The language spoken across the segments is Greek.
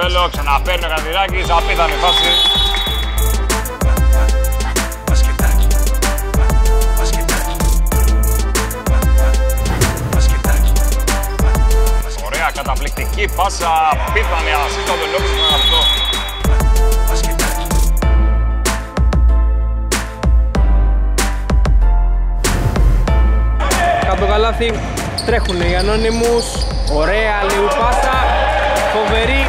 Κοστέλο, ξαναπαίρνει ο Καντηράκης, απίθανη φάση. Ωραία, καταπληκτική πάσα, απίθανη ασίστα τον Λόκος με αυτό. Κάτω καλάθι, τρέχουν οι Ανώνυμους, ωραία λίγο πάσα, φοβερή.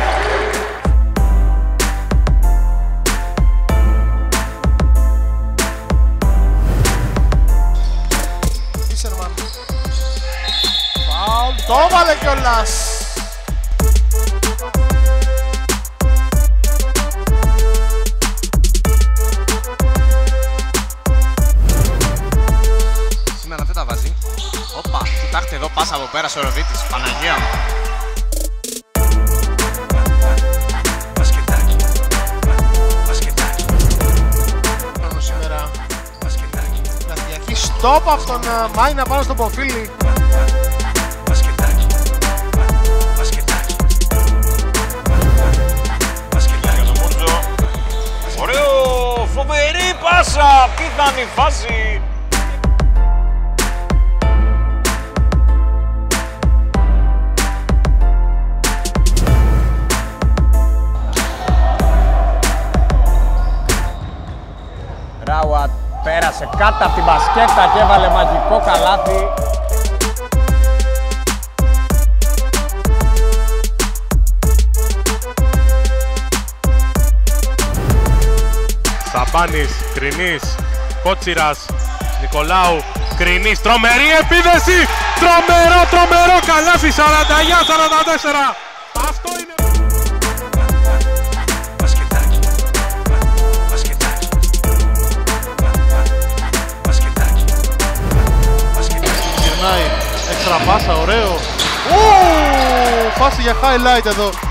Ίσερμαν. Φάουλ, το έβαλε κιόλας. Σήμερα δεν τα βάζει. Όπα, κοιτάξτε εδώ πάσα από πέρα ο Ροβίτης, Παναγία μου. Σήμερα Πλατειακή στόπ από τον Μάινα πάνω στον Ποφίλη. Ωραίο, φοβερή πάσα, πιθανή φάση. Ράουατ πέρασε κάτω από την μπασκέτα και έβαλε μαγικό καλάθι. Σαμπάνης, Κρινής, Κότσιρας, Νικολάου, Κρινής, τρομερή επίδεση! Τρομερό καλάθι, 49-44! Αυτό είναι... Γυρνάει, έξτρα πάσα, ωραίο. Φάση για highlight εδώ.